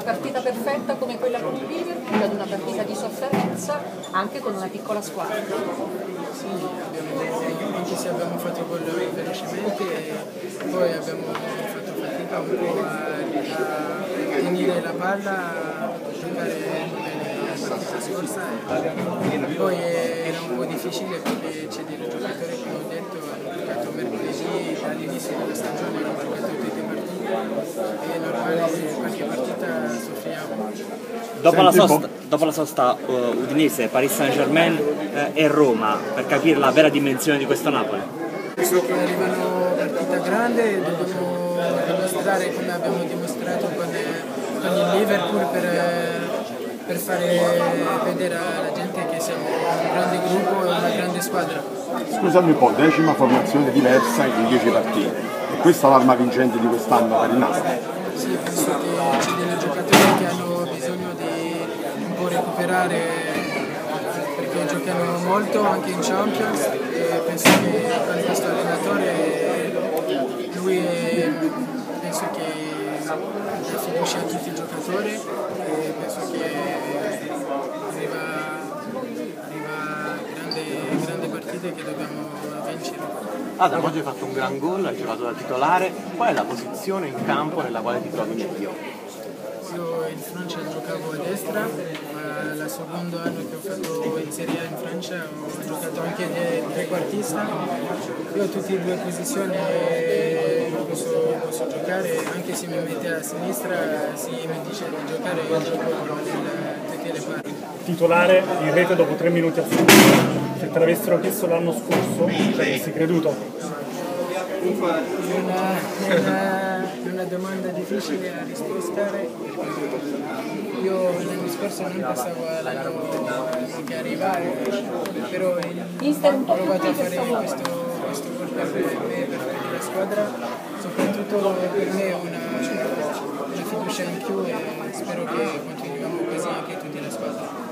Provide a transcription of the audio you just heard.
partita perfetta come quella con il Liverpool, ad una partita di sofferenza anche con una piccola squadra. Sì, anche se abbiamo fatto gol velocemente, poi abbiamo fatto fatica un po' a tenere la palla, a giocare come la partita scorsa, e poi era un po' difficile perché c'è dei giocatori che ho detto hanno giocato mercoledì, dall'inizio della stagione hanno giocato tutte le partite, è normale che qualche partita soffriamo. Dopo la sosta Udinese, Paris Saint-Germain e Roma, per capire la vera dimensione di questo Napoli. Penso che arrivano partita grande e dobbiamo dimostrare come abbiamo dimostrato con il Liverpool per fare vedere alla gente che siamo un grande gruppo e una grande squadra. Scusami un po', 10ª formazione diversa in 10 partite. E questa è l'arma vincente di quest'anno per il Napoli? Sì, penso che ci dei giocatori che hanno bisogno di un po' recuperare perché giocano molto anche in Champions, e penso che con questo allenatore lui penso che dà fiducia a tutti i giocatori e penso che arriva grandi partite che dobbiamo vincere. Adam, oggi hai fatto un gran gol, hai giocato da titolare, qual è la posizione in campo nella quale ti trovi meglio? Io in Francia giocavo a destra, ma il secondo anno che ho fatto in Serie A in Francia ho giocato anche da trequartista. Io ho tutte e due posizioni e posso giocare, anche se mi mette a sinistra, se mi dice di giocare io gioco tutte le parti. Titolare in rete dopo 3 minuti al secondo. Se te l'avessero chiesto l'anno scorso, ci avresti creduto? È una domanda difficile da rispondere. Io l'anno scorso non pensavo all'anno che arrivava, però ho provato a fare questo gol per me e per la squadra, soprattutto per me è una fiducia in più e spero che continuiamo così anche tutti la squadra.